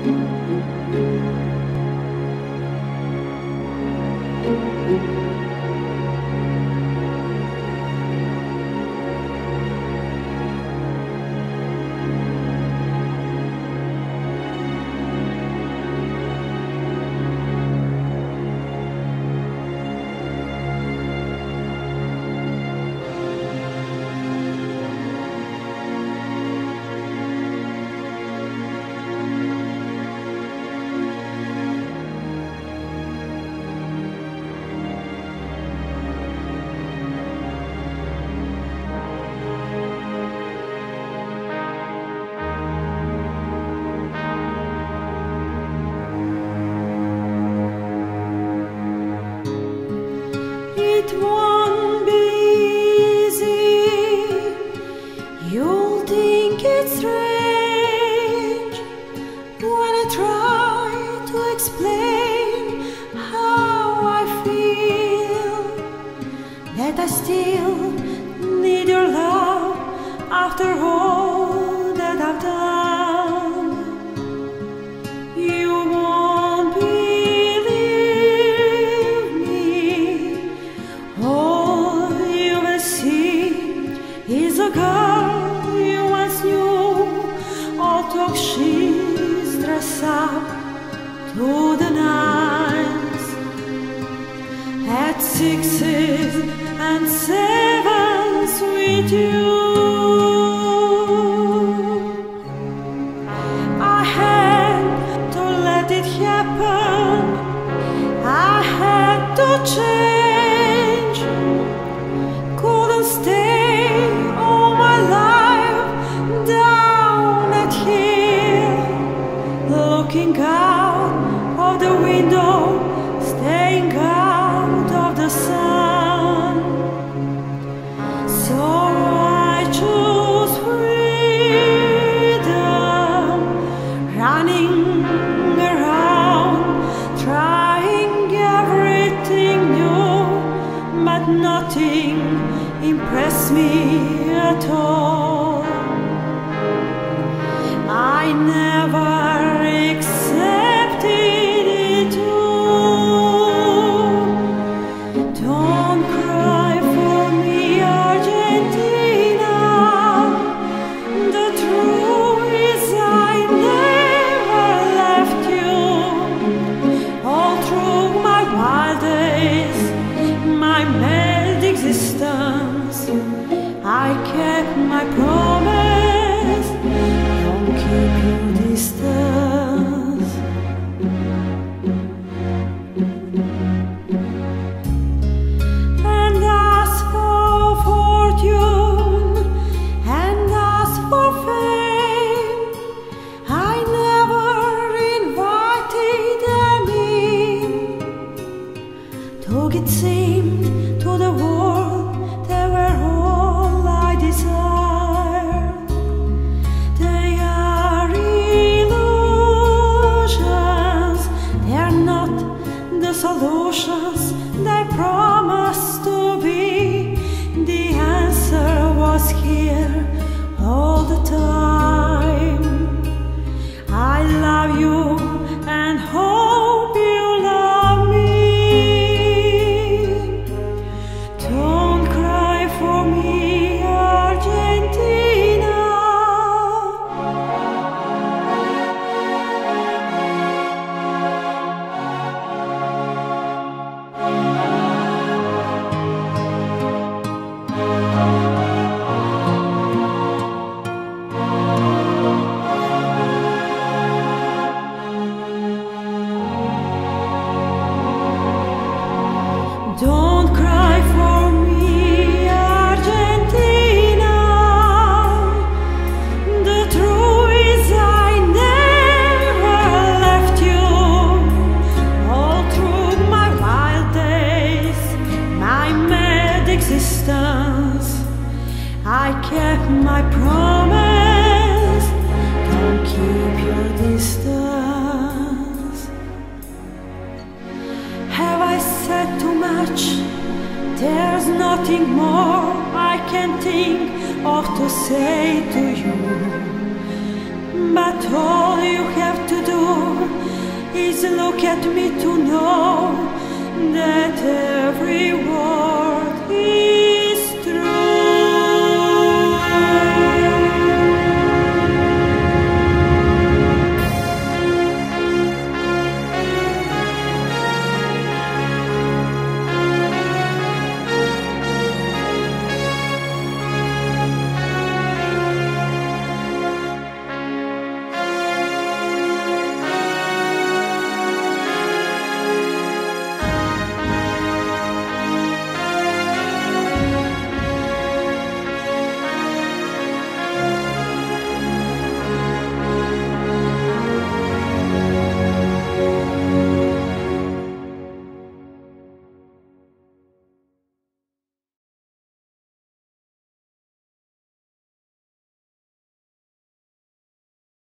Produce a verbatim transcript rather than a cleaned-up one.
It won't be easy. You'll think it's strange when I try to explain how I feel, that I still need your love after all that I've done. You won't believe me. All you will see is a girl you once knew. All talk, she's dressed up to the nines, at sixes and sevens with you. I had to let it happen. I had to change. Couldn't stay all my life down at here, looking out of the window, staying out of the sun. So I choose freedom, running around, trying everything new, but nothing impressed me at all. I never accepted it too. Don't cry for me, Argentina. The truth is I never left you. All through my wild days, my mad existence, I kept my promise. Don't keep your distance. And ask for fortune, and ask for fame. I never invited them in. Took it seemed to the world they were all I desired. They are illusions, they are not the solutions they promised to be. The answer was here all the time. I love you and hope you love me. Don't cry for me, Argentina. Don't cry for me, Argentina. The truth is I never left you. All through my wild days, my mad existence, I kept my promise. Don't keep your distance. Have I said too much? There's nothing more I can think of to say to you. But all you have to do that